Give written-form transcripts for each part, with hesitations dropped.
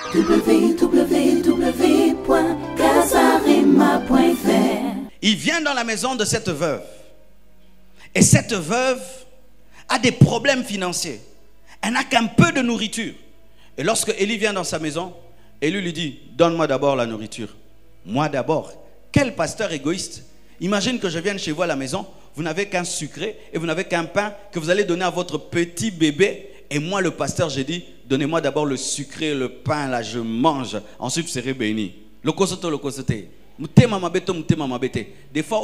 www.casarema.fr. Il vient dans la maison de cette veuve. Et cette veuve a des problèmes financiers. Elle n'a qu'un peu de nourriture. Et lorsque Élie vient dans sa maison, Élie lui dit, donne-moi d'abord la nourriture. Moi d'abord. Quel pasteur égoïste. Imagine que je vienne chez vous à la maison, vous n'avez qu'un sucré et vous n'avez qu'un pain que vous allez donner à votre petit bébé. Et moi le pasteur, j'ai dit, donnez-moi d'abord le sucré, le pain, là je mange. Ensuite vous serez béni. Le kosoto. Des fois,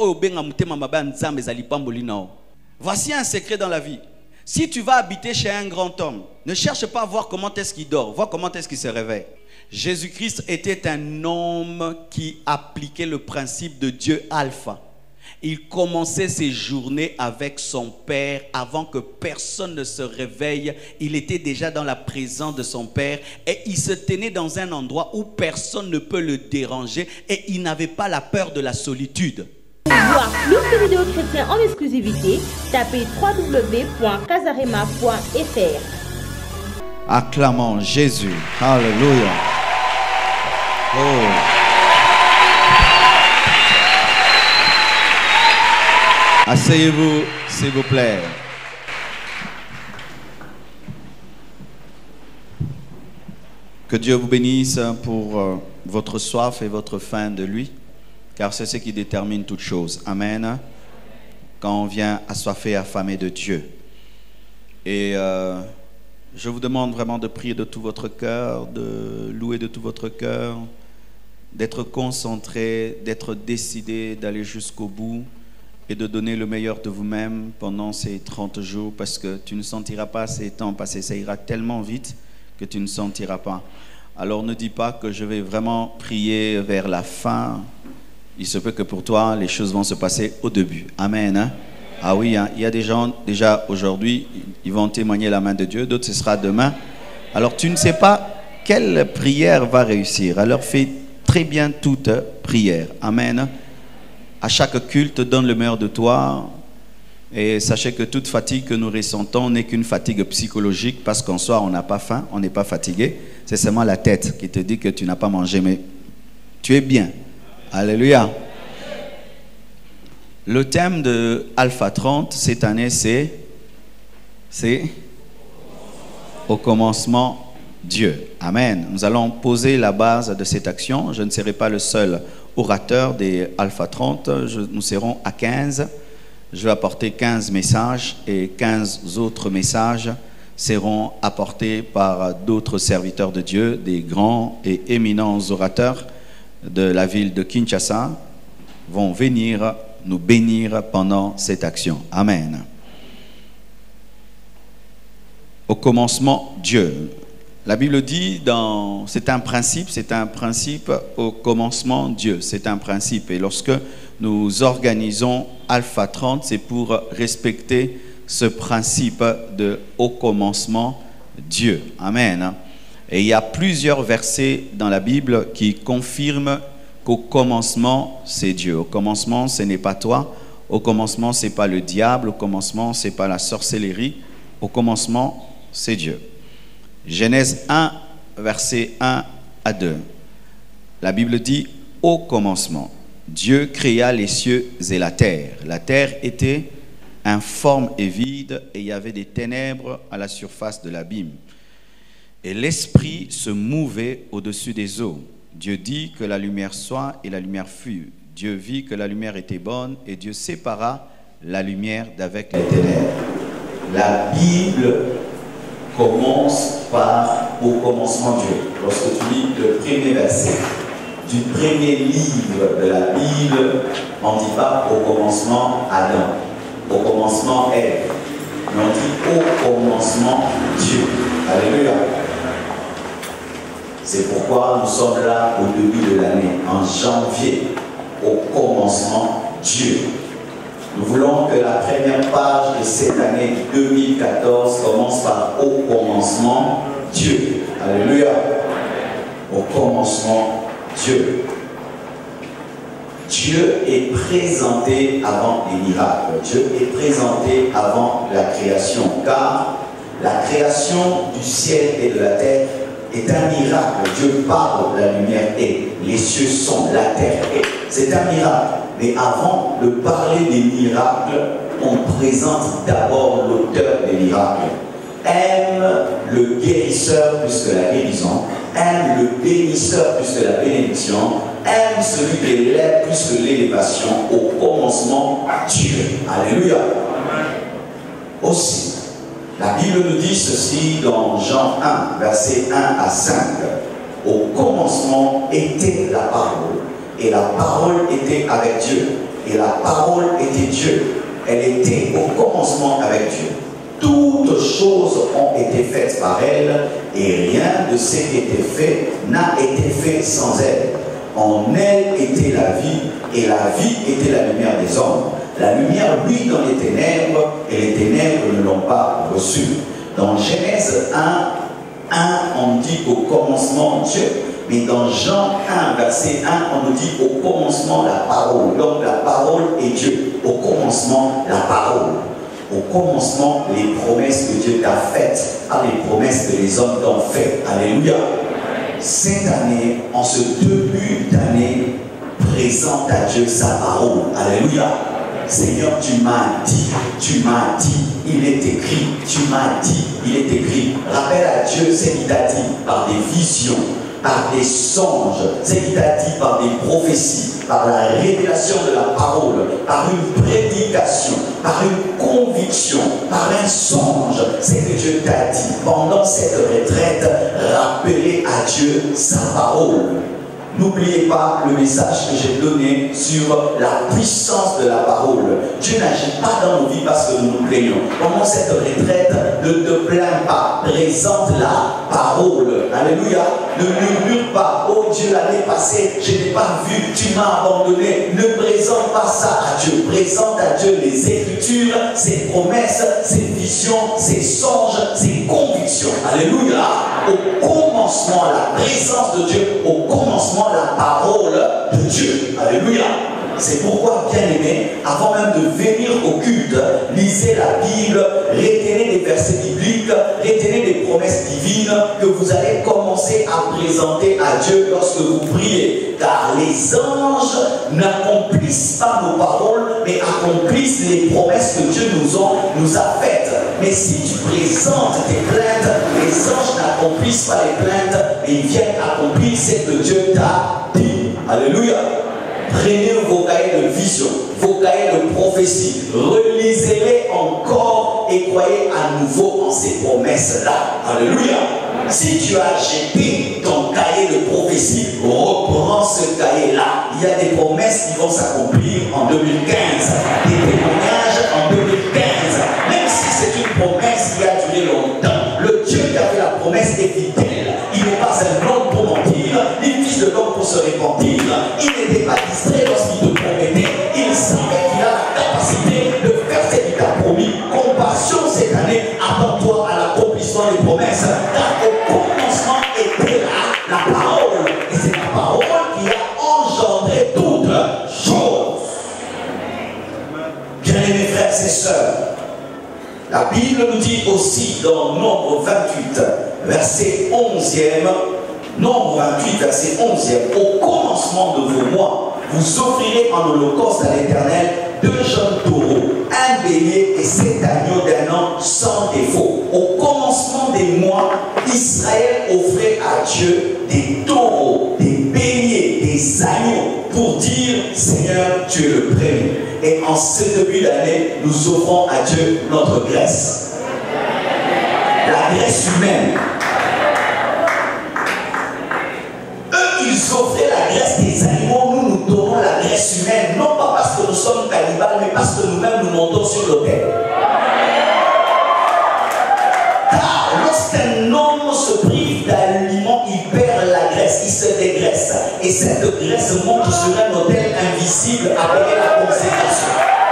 voici un secret dans la vie. Si tu vas habiter chez un grand homme, ne cherche pas à voir comment est-ce qu'il dort, vois comment est-ce qu'il se réveille. Jésus-Christ était un homme qui appliquait le principe de Dieu Alpha. Il commençait ses journées avec son Père avant que personne ne se réveille. Il était déjà dans la présence de son Père et il se tenait dans un endroit où personne ne peut le déranger et il n'avait pas la peur de la solitude. Pour voir plus de vidéos chrétiennes en exclusivité, tapez www.casarema.fr. Acclamons Jésus. Alléluia. Oh. Asseyez-vous, s'il vous plaît. Que Dieu vous bénisse pour votre soif et votre faim de lui, car c'est ce qui détermine toute chose. Amen. Quand on vient assoiffé, affamé de Dieu. Et je vous demande vraiment de prier de tout votre cœur, de louer de tout votre cœur, d'être concentré, d'être décidé d'aller jusqu'au bout et de donner le meilleur de vous-même pendant ces 30 jours, parce que tu ne sentiras pas ces temps passer, ça ira tellement vite que tu ne sentiras pas. Alors ne dis pas que je vais vraiment prier vers la fin. Il se peut que pour toi, les choses vont se passer au début. Amen. Hein? Ah oui, hein? Il y a des gens déjà aujourd'hui, ils vont témoigner la main de Dieu, d'autres ce sera demain. Alors tu ne sais pas quelle prière va réussir. Alors fais très bien toute prière. Amen. À chaque culte, donne le meilleur de toi. Et sachez que toute fatigue que nous ressentons n'est qu'une fatigue psychologique, parce qu'en soi, on n'a pas faim, on n'est pas fatigué. C'est seulement la tête qui te dit que tu n'as pas mangé, mais tu es bien. Alléluia. Le thème de Alpha 30 cette année, c'est au commencement Dieu. Amen. Nous allons poser la base de cette action. Je ne serai pas le seul orateur des Alpha 30. Nous serons à 15. Je vais apporter 15 messages et 15 autres messages seront apportés par d'autres serviteurs de Dieu, des grands et éminents orateurs de la ville de Kinshasa vont venir nous bénir pendant cette action. Amen. Au commencement, Dieu. La Bible dit, c'est un principe au commencement, Dieu. C'est un principe. Et lorsque nous organisons Alpha 30, c'est pour respecter ce principe de au commencement, Dieu. Amen. Et il y a plusieurs versets dans la Bible qui confirment qu'au commencement, c'est Dieu. Au commencement, ce n'est pas toi. Au commencement, ce n'est pas le diable. Au commencement, ce n'est pas la sorcellerie. Au commencement, c'est Dieu. Genèse 1, versets 1 à 2. La Bible dit, au commencement, Dieu créa les cieux et la terre. La terre était informe et vide, et il y avait des ténèbres à la surface de l'abîme. Et l'esprit se mouvait au-dessus des eaux. Dieu dit que la lumière soit, et la lumière fut. Dieu vit que la lumière était bonne, et Dieu sépara la lumière d'avec les ténèbres. La Bible commence par au commencement Dieu. Lorsque tu lis le premier verset du premier livre de la Bible, on ne dit pas au commencement Adam, au commencement Ève, mais on dit au commencement Dieu. Alléluia. C'est pourquoi nous sommes là au début de l'année, en janvier, au commencement Dieu. Nous voulons que la première page de cette année 2014 commence par au commencement Dieu. Alléluia. Au commencement Dieu. Dieu est présenté avant les miracles. Dieu est présenté avant la création. Car la création du ciel et de la terre est un miracle. Dieu parle, la lumière est, les cieux sont, la terre est. C'est un miracle. Mais avant de parler des miracles, on présente d'abord l'auteur des miracles. Aime le guérisseur plus que la guérison, aime le bénisseur plus que la bénédiction, aime celui qui élève plus que l'élévation. Au commencement, Dieu. Alléluia. Aussi, la Bible nous dit ceci dans Jean 1, versets 1 à 5. Au commencement était la parole, et la parole était avec Dieu, et la parole était Dieu. Elle était au commencement avec Dieu. Toutes choses ont été faites par elle, et rien de ce qui était fait n'a été fait sans elle. En elle était la vie, et la vie était la lumière des hommes. La lumière brille dans les ténèbres, et les ténèbres ne l'ont pas reçue. Dans Genèse 1, on dit au commencement Dieu. Mais dans Jean 1, verset 1, on nous dit au commencement la parole. Donc la parole est Dieu. Au commencement, la parole. Au commencement, les promesses que Dieu t'a faites, pas les promesses que les hommes t'ont faites. Alléluia. Cette année, en ce début d'année, présente à Dieu sa parole. Alléluia. Seigneur, tu m'as dit, il est écrit, tu m'as dit, il est écrit. Rappelle à Dieu ce qu'il t'a dit par des visions, par des songes, ce qu'il t'a dit par des prophéties, par la révélation de la parole, par une prédication, par une conviction, par un songe. C'est que Dieu t'a dit pendant cette retraite, rappelez à Dieu sa parole. N'oubliez pas le message que j'ai donné sur la puissance de la parole. Dieu n'agit pas dans nos vies parce que nous nous plaignons. Pendant cette retraite, ne te plains pas. Présente la parole. Alléluia. Ne murmure pas. Oh Dieu, l'année passée, je n'ai pas vu. Tu m'as abandonné. Ne présente pas ça à Dieu. Présente à Dieu les Écritures, ses promesses, ses visions, ses songes, ses convictions. Alléluia. Au commencement, la présence de Dieu. Au commencement, la parole de Dieu. Alléluia. C'est pourquoi, bien aimé, avant même de venir au culte, lisez la Bible, retenez des versets bibliques, retenez des promesses divines que vous allez commencer à présenter à Dieu lorsque vous priez. Car les anges n'accomplissent pas nos paroles, mais accomplissent les promesses que Dieu nous a faites. Mais si tu présentes tes plaintes, les anges n'accomplissent pas les plaintes, mais ils viennent accomplir ce que Dieu t'a dit. Alléluia. Prenez vos cahiers de vision, vos cahiers de prophétie, relisez-les encore et croyez à nouveau en ces promesses-là. Alléluia. Si tu as jeté ton cahier de prophétie, reprends ce cahier-là. Il y a des promesses qui vont s'accomplir en 2015, des témoignages en 2015. Même si c'est une promesse qui a duré longtemps, le Dieu qui a fait la promesse est fidèle. Il n'est pas un homme pour mentir, ni fils de l'homme pour se repentir. Il n'était pas distrait lorsqu'il te promettait. Il savait qu'il a la capacité de faire ce qu'il t'a promis. Compassion cette année, apporte-toi à l'accomplissement des promesses. Car au commencement était là la parole. Et c'est la parole qui a engendré toutes choses. Bien-aimés frères et sœurs, la Bible nous dit aussi dans Nombre 28, verset 11e, Nombre 28, verset 11e, au commencement de vos mois, vous offrirez en holocauste à l'Éternel 2 jeunes taureaux, un bélier et 7 agneaux d'un an sans défaut. Au commencement des mois, Israël offrait à Dieu des taureaux, des béliers, des agneaux, pour dire Seigneur, tu es le premier. Et en ce début d'année, nous offrons à Dieu notre graisse. La graisse humaine. Eux, ils offraient la graisse des animaux, nous, nous donnons la graisse humaine. Non pas parce que nous sommes cannibales, mais parce que nous-mêmes, nous montons sur l'autel. Car lorsqu'un homme se prive d'aliments, il perd la graisse, il se dégraisse. Et cette graisse monte sur un autel invisible appelé la consécration.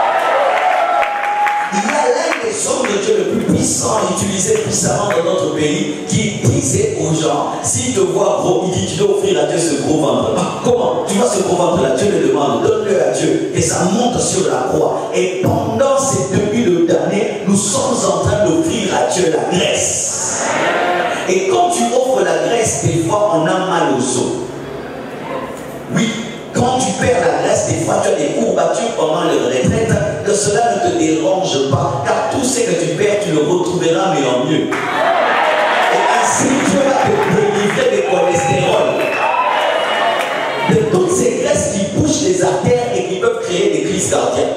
Il y a l'un des hommes de Dieu le plus puissant, utilisé puissamment dans notre pays, qui disait aux gens, s'il te voit gros, il dit, tu dois offrir à Dieu ce gros ventre. Comment? Tu vois ce gros ventre là, Dieu le demande, donne-le à Dieu. Et ça monte sur la croix. Et pendant ces débuts d'année, nous sommes en train d'offrir à Dieu la graisse. Et quand tu offres la graisse, des fois on a mal aux os. Oui, quand tu perds la graisse, des fois tu as des courbatures pendant le retraite, que cela ne te dérange pas, car tout ce que tu perds, tu le retrouveras, mais en mieux. Et ainsi, Dieu va te délivrer des cholestérol, de toutes ces graisses qui bouchent les artères et qui peuvent créer des crises cardiaques.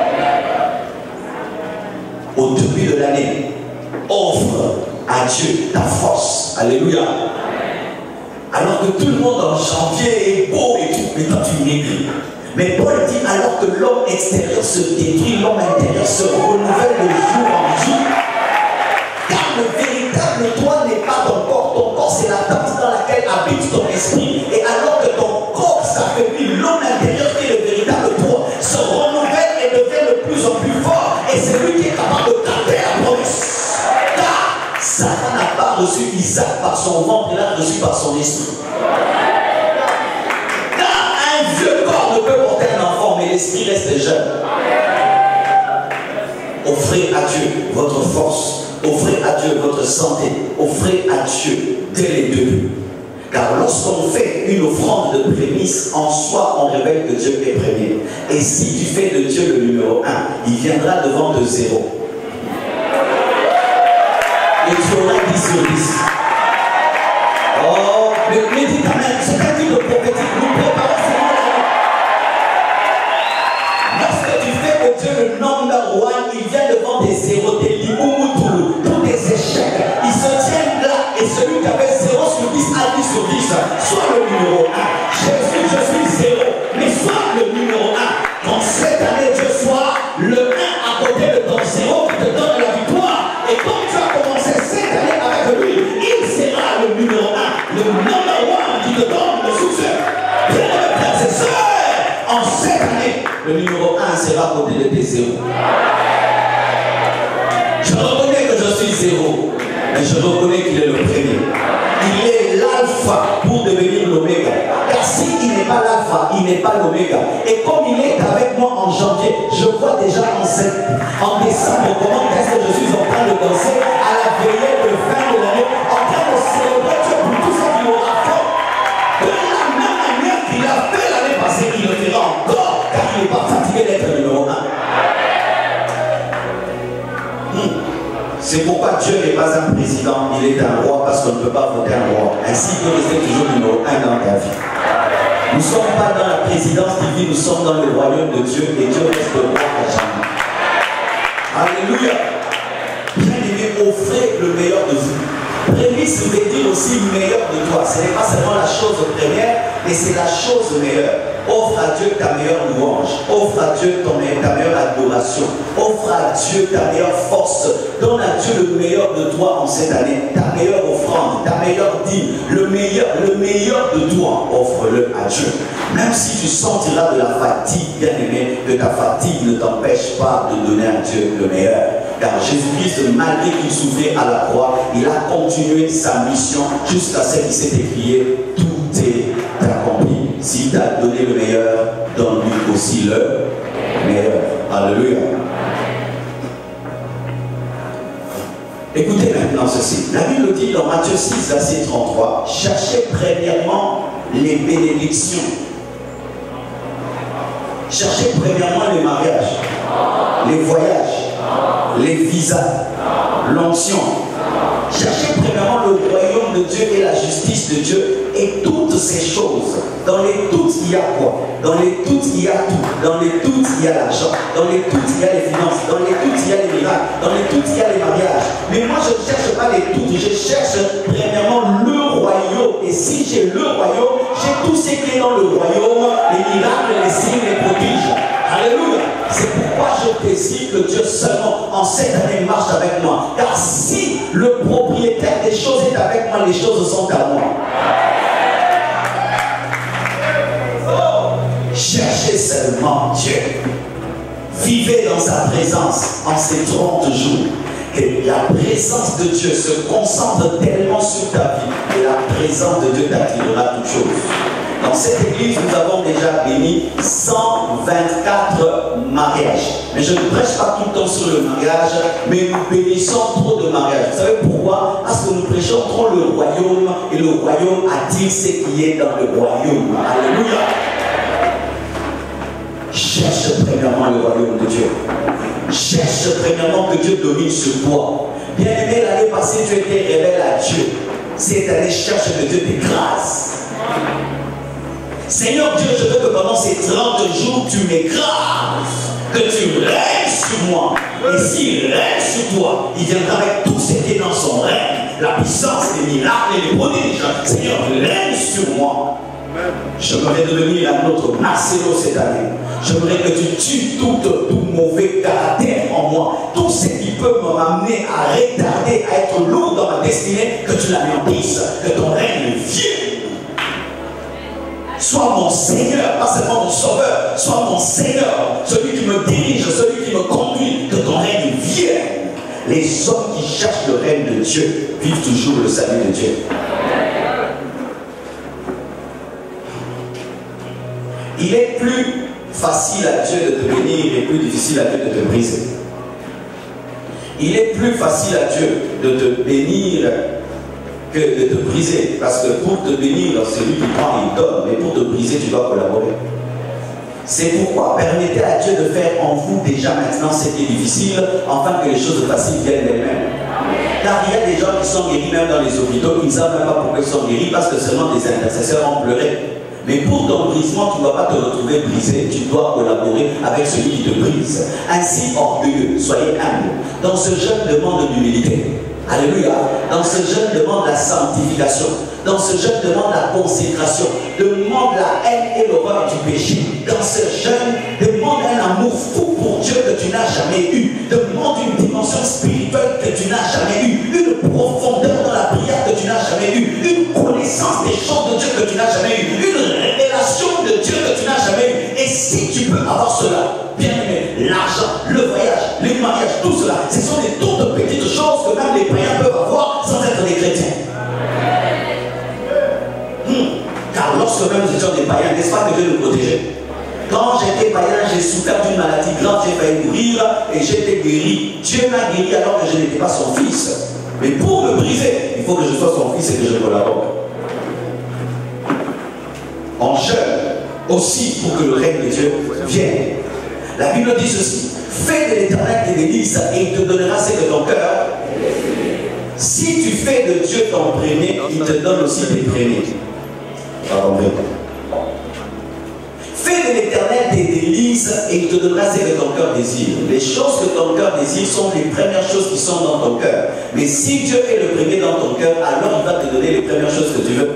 Au début de l'année, offre à Dieu ta force. Alléluia. Alors que tout le monde en janvier est beau et tout, mais toi tu maigris. Mais Paul dit, alors que l'homme extérieur se détruit, l'homme intérieur se renouvelle de jour en jour. Car le véritable toi n'est pas ton corps. Ton corps, c'est la tente dans laquelle habite ton esprit. Et alors que ton corps s'affaiblit, l'homme intérieur qui est le véritable toi se renouvelle et devient de plus en plus fort. Et c'est lui qui est capable de taper la promesse. Car Satan n'a pas reçu Isaac par son ventre, il l'a reçu par son esprit. Car un vieux corps ne peut porter un enfant, mais l'esprit reste jeune. Offrez à Dieu votre force. Offrez à Dieu votre santé. Offrez à Dieu dès les débuts. Car lorsqu'on fait une offrande de prémisse, en soi, on révèle que Dieu est premier. Et si tu fais de Dieu le numéro 1, il viendra devant de 0. Et tu auras 10 sur 10. Oh, mais dis amen, c'est un type de prophétique. Nous préparons ce moment. Lorsque tu fais de Dieu le number 1, il vient devant des 0, des limoumoutoulou, tous des échecs. Ils se tiennent là et celui qui avait 0 sur 10 à 10 sur 10, soit le numéro 1. Jésus, je suis 0, mais soit le numéro 1. Quand cette année, Dieu soit le 1 à côté de ton 0 qui te donne la victoire. Et quand tu as commencé cette année avec lui, il sera le numéro 1, le number 1 qui te donne le succès. Bien mes frères et sœurs, en cette année, le numéro 1 sera à côté de tes 0. Je reconnais que je suis 0, mais je reconnais qu'il est le premier. Il est l'alpha pour devenir l'oméga. Car s'il n'est pas l'alpha, il n'est pas l'oméga. Et comme il est avec moi en janvier, je vois déjà en décembre comment est-ce que je suis en train de danser à la veillée de fin de l'année, en train de célébrer Dieu pour tout ce qu'il aura fait. De la même manière qu'il a fait l'année passée, il le fera encore, car il n'est pas fatigué d'être le numéro 1. C'est pourquoi Dieu n'est pas un président, il est un roi, parce qu'on ne peut pas voter un roi. Ainsi, il peut rester toujours numéro 1 dans ta vie. Nous ne sommes pas dans la présidence divine, nous sommes dans le royaume de Dieu, et Dieu reste le roi à jamais. Alléluia. Bien-aimé, offrez le meilleur de vous. Prémisse veut dire aussi meilleur de toi. Ce n'est pas seulement la chose première, mais c'est la chose meilleure. Offre à Dieu ta meilleure louange. Offre à Dieu ta meilleure adoration. Offre à Dieu ta meilleure force. Donne à Dieu le meilleur de toi en cette année. Ta meilleure offrande, ta meilleure dîme. Le meilleur de toi, offre-le à Dieu. Même si tu sentiras de la fatigue, bien aimé, que ta fatigue ne t'empêche pas de donner à Dieu le meilleur. Car Jésus-Christ, malgré qu'il souffrait à la croix, il a continué sa mission jusqu'à ce qu'il s'est écrié, tout est accompli. Si tu as donné le meilleur, donne-lui aussi le meilleur. Alléluia. Écoutez maintenant ceci. La Bible dit dans Matthieu 6, verset 33, cherchez premièrement les bénédictions. Cherchez premièrement les mariages, les voyages, les visas, l'onction. Cherchez premièrement le royaume de Dieu et la justice de Dieu et toutes ces choses. Dans les toutes, il y a quoi? Dans les toutes, il y a tout. Dans les toutes, il y a l'argent. Dans les toutes, il y a les finances. Dans les toutes, il y a les miracles. Dans les toutes, il y a les mariages. Mais moi, je ne cherche pas les toutes. Je cherche premièrement le royaume. Et si j'ai le royaume, j'ai tout ce qui est dans le royaume, les miracles, les signes, les prodiges. Alléluia. C'est pourquoi je désire que Dieu seulement en cette année marche avec moi. Car si le propriétaire des choses est avec moi, les choses sont à moi. Cherchez seulement Dieu. Vivez dans sa présence en ces 30 jours. Et la présence de Dieu se concentre tellement sur ta vie que la présence de Dieu t'attirera toutes choses. Dans cette église, nous avons déjà béni 124 mariages. Mais je ne prêche pas tout le temps sur le mariage, mais nous bénissons trop de mariages. Vous savez pourquoi? Parce que nous prêchons trop le royaume, et le royaume attire ce qui est dans le royaume. Alléluia. Cherche premièrement le royaume de Dieu. Cherche premièrement que Dieu domine sur toi. Bien aimé, l'année passée, tu étais rebelle à Dieu. Cette année, cherche que Dieu t'écrase. Seigneur Dieu, je veux que pendant ces 30 jours, tu m'écrases, que tu règnes sur moi. Et s'il règne sur toi, il viendra avec tout ce qui est dans son règne, la puissance, les miracles et les prodiges. Seigneur, règne sur moi. J'aimerais devenir un autre Marcelo cette année. J'aimerais que tu tues tout mauvais caractère en moi, tout ce qui peut m'amener à retarder, à être lourd dans ma destinée, que tu l'anéantisses, que ton règne vienne. Sois mon Seigneur, pas seulement mon Sauveur, sois mon Seigneur, celui qui me dirige, celui qui me conduit, que ton règne vienne. Les hommes qui cherchent le règne de Dieu vivent toujours le salut de Dieu. Il est plus facile à Dieu de te bénir et plus difficile à Dieu de te briser. Il est plus facile à Dieu de te bénir que de te briser. Parce que pour te bénir, c'est lui qui prend, il donne. Mais pour te briser, tu dois collaborer. C'est pourquoi permettez à Dieu de faire en vous déjà maintenant ce qui est difficile, afin que les choses faciles viennent d'elles-mêmes. Car il y a des gens qui sont guéris même dans les hôpitaux, qui ne savent même pas pourquoi ils sont guéris, parce que seulement des intercesseurs ont pleuré. Mais pour ton brisement, tu ne dois pas te retrouver brisé, tu dois collaborer avec celui qui te brise. Ainsi orgueilleux, soyez humbles. Dans ce jeûne, demande l'humilité. Alléluia. Dans ce jeûne, demande la sanctification. Dans ce jeûne, demande la consécration. Demande la haine et l'horreur du péché. Dans ce jeûne, demande un amour fou pour Dieu que tu n'as jamais eu. Demande une dimension spirituelle que tu n'as jamais eue. Une profondeur dans la prière que tu n'as jamais eue. Une connaissance des choses de Dieu que tu n'as jamais eue. Une révélation de Dieu que tu n'as jamais eue. Et si tu peux avoir cela, bien aimé, l'argent, le voyage, les mariages, tout cela, ce sont des toutes petites choses que même les païens peuvent avoir sans être des chrétiens. Car lorsque même nous étions des païens, n'est-ce pas que Dieu nous protégeait? Quand j'étais païen, j'ai souffert d'une maladie grave, j'ai failli mourir et j'étais guéri. Dieu m'a guéri alors que je n'étais pas son fils. Mais pour me briser, il faut que je sois son fils et que je collabore. On jeûne aussi pour que le règne de Dieu vienne. La Bible dit ceci: fais de l'Éternel tes délices et il te donnera ce que ton cœur. Si tu fais de Dieu ton premier, il te donne aussi tes premiers. Fais de l'Éternel tes délices et il te donnera ce que ton cœur désire. Les choses que ton cœur désire sont les premières choses qui sont dans ton cœur. Mais si Dieu est le premier dans ton cœur, alors il va te donner les premières choses que tu veux.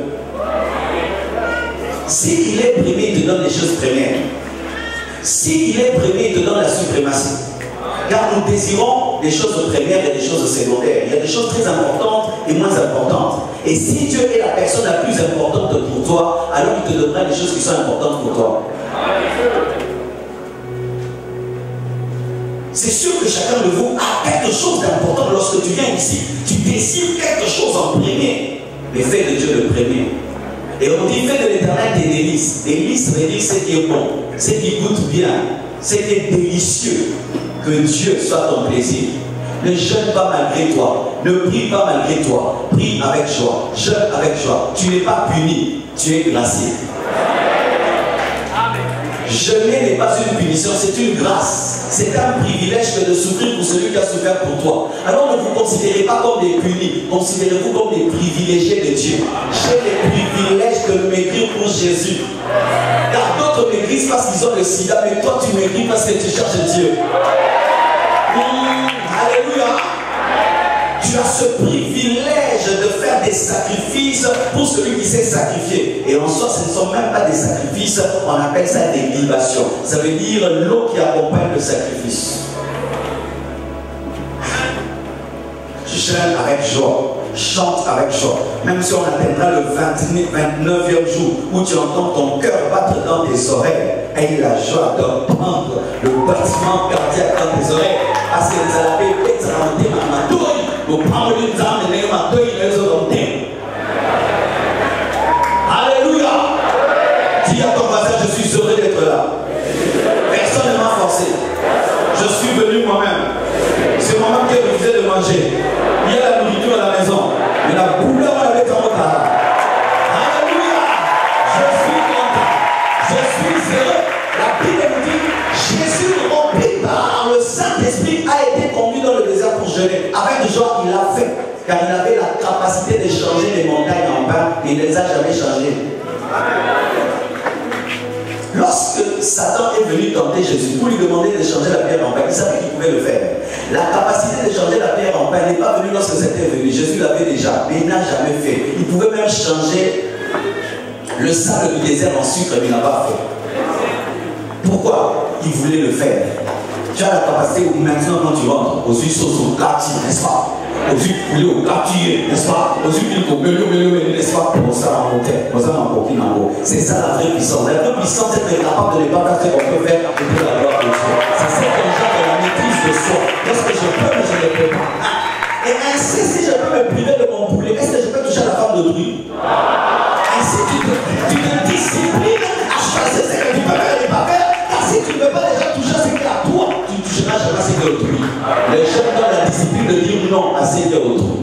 S'il est premier, il te donne les choses premières. S'il est premier, il te donne la suprématie. Car nous désirons des choses premières et des choses secondaires. Il y a des choses très importantes et moins importantes. Et si Dieu est la personne la plus importante pour toi, alors il te donnera des choses qui sont importantes pour toi. C'est sûr que chacun de vous a quelque chose d'important lorsque tu viens ici. Tu désires quelque chose en premier. Mais fais de Dieu le premier. Et on dit, fais de l'Éternel tes délices. Délices veut dire ce qui est bon, ce qui goûte bien, ce qui est délicieux. Que Dieu soit ton plaisir. Ne jeûne pas malgré toi. Ne prie pas malgré toi. Prie avec joie. Jeûne avec joie. Tu n'es pas puni. Tu es gracié. Jeûner n'est pas une punition, c'est une grâce. C'est un privilège que de souffrir pour celui qui a souffert pour toi. Alors ne vous considérez pas comme des punis. Considérez-vous comme des privilégiés de Dieu. J'ai les privilèges de maigrir pour Jésus. Car d'autres maigrissent parce qu'ils ont le sida, mais toi tu maigris parce que tu cherches Dieu. Alléluia. Tu as ce privilège de faire des sacrifices pour celui qui s'est sacrifié. Et en soi, ce ne sont même pas des sacrifices, on appelle ça des libations. Ça veut dire l'eau qui accompagne le sacrifice. Jeûne avec joie, chante avec joie. Même si on atteindra le 29e jour où tu entends ton cœur battre dans tes oreilles, aie la joie d'entendre le battement cardiaque dans tes oreilles. Parce que vous allez être rentré dans ma douille. Vous prenez une âme et ma douille, les autres ont. Alléluia. Dis à ton voisin, je suis heureux d'être là. Personne ne m'a forcé. Je suis venu moi-même. C'est moi-même qui ai refusé de manger. Il y a la nourriture à la maison. Mais la couleur avec ton retard. Alléluia. Je suis content. Je suis heureux. La Bible nous dit, Jésus rempli par le Saint-Esprit a été conduit dans le désert pour jeûner. Avec joie, il l'a fait. Car il avait la capacité de changer les montagnes en pain. Et il ne les a jamais changées. Lorsque Satan est venu tenter Jésus pour lui demander de changer la pierre en pain, il savait qu'il pouvait le faire. La capacité de changer la pierre en pain n'est pas venue lorsque c'était venu. Jésus l'avait déjà, mais il n'a jamais fait. Il pouvait même changer le sable du désert en sucre, mais il n'a pas fait. Pourquoi? Il voulait le faire. Tu as la capacité maintenant quand tu rentres aux huiles sauces au quartier, n'est-ce pas? Aux huiles poulet au quartier, n'est-ce pas? Aux huiles au n'est-ce pas? Pour ça en montagne, pour ça en coquine en haut. C'est ça la vraie puissance. La vraie puissance, c'est d'être capable de ne pas faire ce qu'on peut faire et de la gloire de Dieu. C'est ça qu'on genre de la maîtrise de soi. Lorsque je peux, mais je ne peux pas. Et ainsi, si je peux me priver de mon poulet, est-ce que je peux toucher à la femme d'autrui? Ainsi, tu te disciplines à choisir ce que tu peux faire et ne pas faire. Car si tu ne peux pas déjà toucher à ce qui est à toi, tu ne toucheras jamais à ce qui est autrui. Les gens ont la discipline de dire non à ce qui est autrui.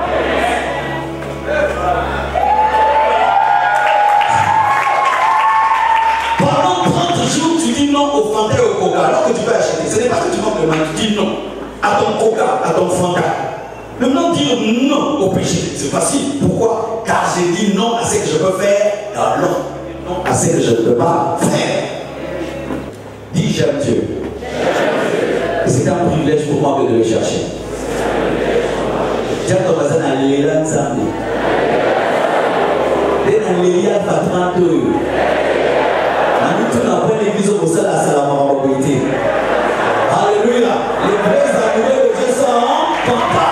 Pendant 30 jours, tu dis non au Fanta et au Coca. Alors que tu peux acheter, ce n'est pas que tu manques de main, tu dis non à ton Coca, à ton Fanta. Maintenant, dire non au péché, c'est facile. Pourquoi? Car j'ai dit non à ce que je peux faire, non à ce que je ne peux pas faire. Dis j'aime Dieu. C'est un privilège pour moi de le chercher. Dis à ton voisin, Alléluia, Nzambe. Dis Alléluia, Patran Toyo. Nous avons l'église au Bossa, la salle à Marabouité. Alléluia. Les vrais amoureux de Dieu sont contents.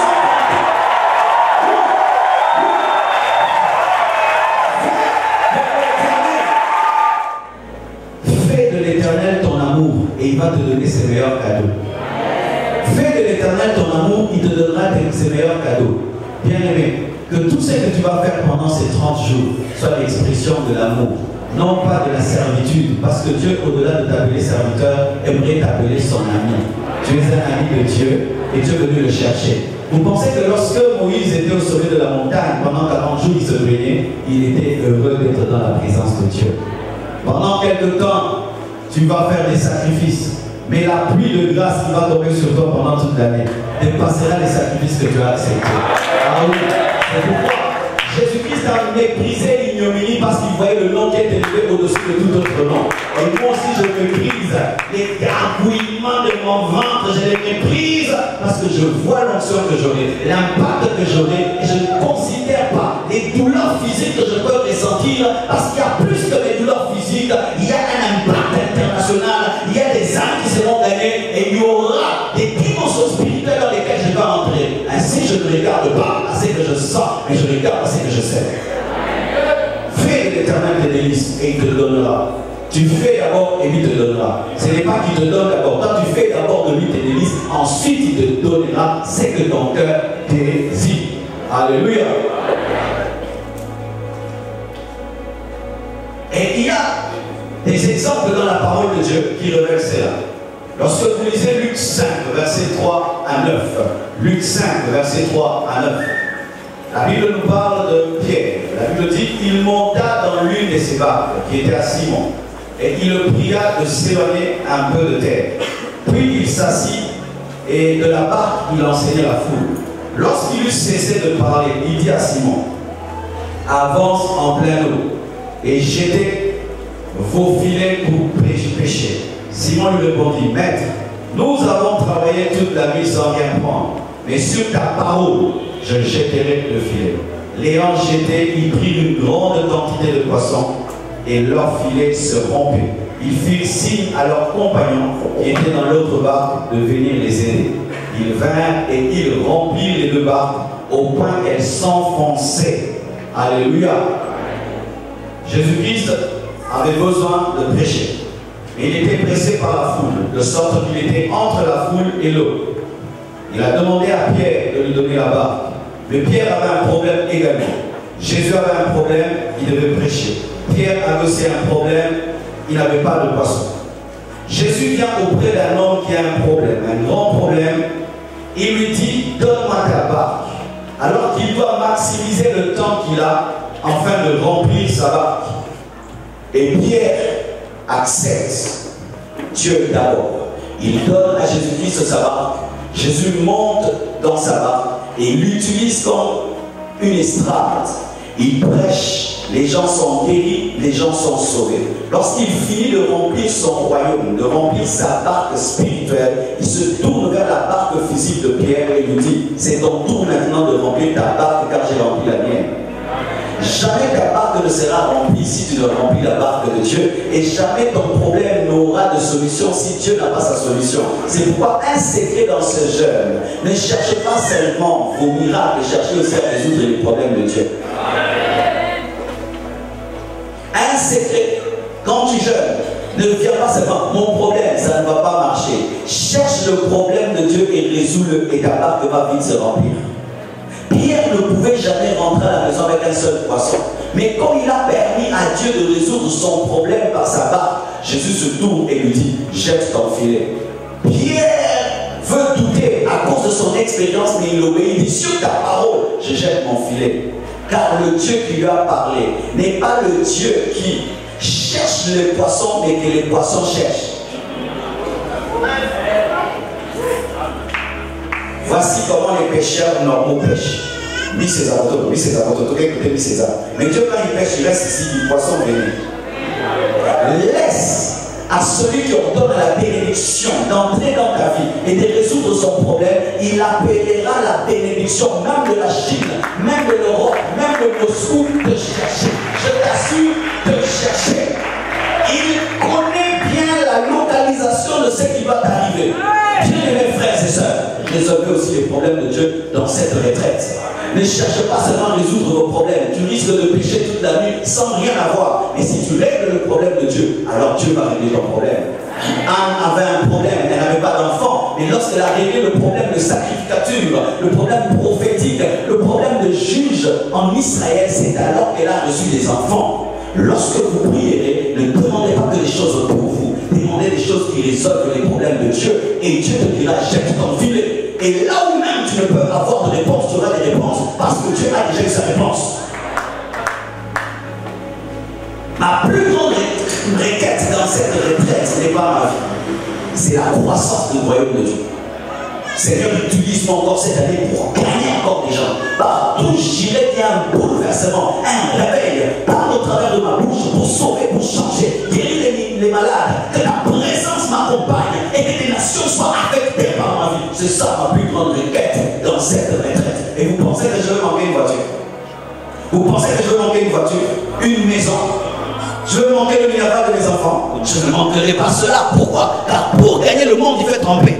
Et il va te donner ses meilleurs cadeaux. Fais de l'Éternel ton amour, il te donnera ses meilleurs cadeaux. Bien aimé, que tout ce que tu vas faire pendant ces 30 jours soit l'expression de l'amour, non pas de la servitude, parce que Dieu, au-delà de t'appeler serviteur, aimerait t'appeler son ami. Tu es un ami de Dieu et Dieu est venu le chercher. Vous pensez que lorsque Moïse était au sommet de la montagne, pendant 40 jours il se baignait, il était heureux d'être dans la présence de Dieu. Pendant quelque temps, tu vas faire des sacrifices, mais la pluie de grâce qui va tomber sur toi pendant toute l'année dépassera les sacrifices que tu as acceptés. Ah oui, c'est pourquoi Jésus-Christ a méprisé l'ignominie parce qu'il voyait le nom qui est élevé au-dessus de tout autre nom. Et moi aussi je méprise les gargouillements de mon ventre, je les méprise parce que je vois l'onction que j'aurai, l'impact que j'aurai, et je ne considère pas les douleurs physiques que je peux ressentir parce qu'il y a plus que les douleurs physiques, il y a un impact international, il y a des âmes qui seront gagnées et il y aura des dimensions spirituelles dans lesquelles je vais entrer. Ainsi je ne regarde pas à ce que je sens, mais je regarde à ce que je sais. Fais de l'Éternel tes délices et il te donnera. Tu fais d'abord et lui te donnera. Ce n'est pas qu'il te donne d'abord. Quand tu fais d'abord de lui tes délices, ensuite il te donnera ce que ton cœur désire. Alléluia. Et il y a des exemples dans la parole de Dieu qui révèlent cela. Lorsque vous lisez Luc 5, verset 3 à 9, Luc 5, verset 3 à 9, la Bible nous parle de Pierre. La Bible dit qu'il monta dans l'une de ses barques, qui était à Simon, et il le pria de s'éloigner un peu de terre. Puis il s'assit, et de la barque il enseignait la foule. Lorsqu'il eut cessé de parler, il dit à Simon, avance en pleine eau, et jetez vos filets pour pêcher. Simon lui répondit, maître, nous avons travaillé toute la nuit sans rien prendre, mais sur ta parole, je jetterai le filet. L'ayant jeté, il prit une grande quantité de poissons et leur filet se rompit. Ils firent signe à leurs compagnons qui étaient dans l'autre barque de venir les aider. Ils vinrent et ils remplirent les deux barques au point qu'elles s'enfonçaient. Alléluia. Jésus-Christ avait besoin de prêcher. Et il était pressé par la foule, de sorte qu'il était entre la foule et l'eau. Il a demandé à Pierre de lui donner la barque. Mais Pierre avait un problème également. Jésus avait un problème, il devait prêcher. Pierre avait aussi un problème, il n'avait pas de poisson. Jésus vient auprès d'un homme qui a un problème, un grand problème. Il lui dit, donne-moi ta barque. Alors qu'il doit maximiser le temps qu'il a afin de remplir sa barque. Et Pierre accepte Dieu d'abord. Il donne à Jésus-Christ sa barque. Jésus monte dans sa barque et l'utilise comme une estrade. Il prêche, les gens sont guéris, les gens sont sauvés. Lorsqu'il finit de remplir son royaume, de remplir sa barque spirituelle, il se tourne vers la barque physique de Pierre et lui dit, c'est ton tour maintenant de remplir ta barque car j'ai rempli la mienne. Jamais ta barque ne sera remplie si tu ne remplis la barque de Dieu, et jamais ton problème n'aura de solution si Dieu n'a pas sa solution. C'est pourquoi un secret dans ce jeûne, ne cherchez pas seulement vos miracles, cherchez aussi à résoudre les problèmes de Dieu. Un secret, quand tu jeûnes, ne viens pas seulement mon problème, ça ne va pas marcher. Cherche le problème de Dieu et résous-le, et ta barque va vite se remplir. Pierre ne pouvait jamais rentrer à la maison avec un seul poisson. Mais quand il a permis à Dieu de résoudre son problème par sa barque, Jésus se tourne et lui dit, jette ton filet. Pierre veut douter à cause de son expérience, mais il obéit. Il dit, sur ta parole, je jette mon filet. Car le Dieu qui lui a parlé n'est pas le Dieu qui cherche les poissons, mais que les poissons cherchent. Voici comment les pêcheurs normaux pêchent. Mi César, écoutez Mi César. Mais Dieu, quand il pêche, il reste ici du poisson venu. Laisse à celui qui ordonne la bénédiction d'entrer dans ta vie et de résoudre son problème. Il appellera la bénédiction, même de la Chine, même de l'Europe, même de Moscou, de chercher. Je t'assure, de chercher. Il connaît bien la localisation de ce qui va t'arriver. Bien-aimés frères et sœurs, résolvez aussi les problèmes de Dieu dans cette retraite. Ne cherche pas seulement à résoudre vos problèmes. Tu risques de pécher toute la nuit sans rien avoir. Mais si tu règles le problème de Dieu, alors Dieu va régler ton problème. Anne avait un problème, elle n'avait pas d'enfant. Mais lorsqu'elle a réglé le problème de sacrificature, le problème prophétique, le problème de juge en Israël, c'est alors qu'elle a reçu des enfants. Lorsque vous prierez, ne demandez pas que les choses pour vous. Demandez des choses qui résolvent les problèmes de Dieu. Et Dieu te dira, jette ton filet. Et là où même tu ne peux avoir de réponse, tu auras des réponses. Parce que Dieu a déjà eu sa réponse. Ma plus grande requête dans cette retraite, ce n'est pas ma vie. C'est la croissance du royaume de Dieu. Seigneur, utilise-moi encore cette année pour gagner encore des gens. Partout, j'irai qu'il y a un bouleversement, un réveil. Parle au travers de ma bouche pour sauver, pour changer, guérir les malades. Que la présence m'accompagne et que les nations soient affectées par ma vie. C'est ça ma plus grande requête dans cette retraite. Et vous pensez que je vais manquer une voiture? Vous pensez que je vais manquer une voiture? Une maison? Je vais manquer le miracle de mes enfants? Je ne manquerai pas cela. Pourquoi? Car pour gagner le monde, il fait tremper.